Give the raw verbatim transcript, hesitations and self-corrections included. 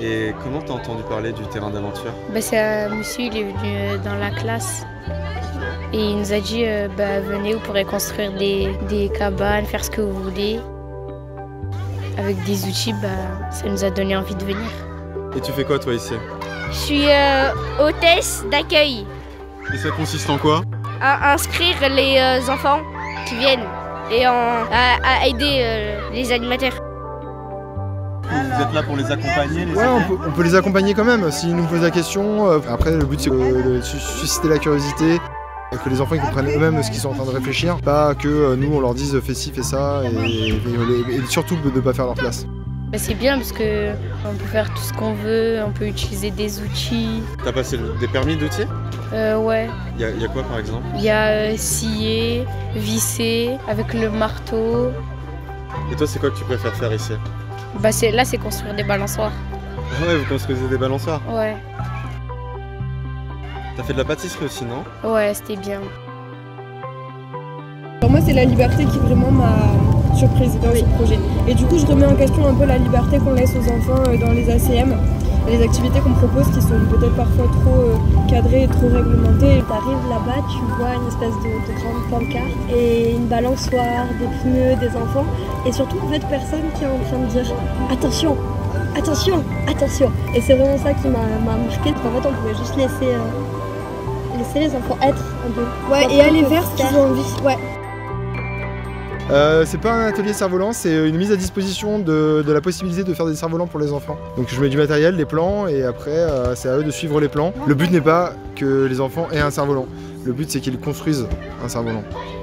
Et comment t'as entendu parler du terrain d'aventure? Bah, c'est un monsieur, il est venu euh, dans la classe et il nous a dit euh, bah, venez, vous pourrez construire des, des cabanes, faire ce que vous voulez. Avec des outils, bah, ça nous a donné envie de venir. Et tu fais quoi toi ici? Je suis euh, hôtesse d'accueil. Et ça consiste en quoi? À inscrire les euh, enfants qui viennent et en, à, à aider euh, les animateurs. Vous êtes là pour les accompagner, les Ouais, on peut, on peut les accompagner quand même, s'ils nous posent la question. Euh, après, le but c'est de susciter la curiosité, que les enfants ils comprennent eux-mêmes ce qu'ils sont en train de réfléchir, pas que euh, nous on leur dise fais ci, fais ça, et, et, et surtout de ne pas faire leur place. Bah, c'est bien parce qu'on peut faire tout ce qu'on veut, on peut utiliser des outils. T'as passé le- des permis d'outils? Euh, ouais, Il y, a- y a quoi par exemple? il y a euh, scier, visser avec le marteau. Et toi c'est quoi que tu préfères faire ici? Bah, c'est, là, c'est construire des balançoires. Ah ouais, vous construisez des balançoires. Ouais, T'as fait de la pâtisserie aussi, non? ouais, c'était bien. Pour moi, c'est la liberté qui vraiment m'a surprise dans ce projet. Et du coup, je remets en question un peu la liberté qu'on laisse aux enfants euh, dans les A C M. Les activités qu'on propose qui sont peut-être parfois trop euh, cadrées et trop réglementées. T'arrives là-bas, tu vois une espèce de, de grande pancarte et une balançoire, des pneus, des enfants. Et surtout, en fait, personne qui est en train de dire « Attention, attention, attention !» Et c'est vraiment ça qui m'a m'a marqué. En fait, on pouvait juste laisser, euh, laisser les enfants être un peu. Ouais, et aller faire ce qu'ils ont envie. Ouais. Euh, c'est pas un atelier cerf-volant, c'est une mise à disposition de, de la possibilité de faire des cerfs-volants pour les enfants. Donc je mets du matériel, des plans, et après euh, c'est à eux de suivre les plans. Le but n'est pas que les enfants aient un cerf-volant, le but c'est qu'ils construisent un cerf-volant.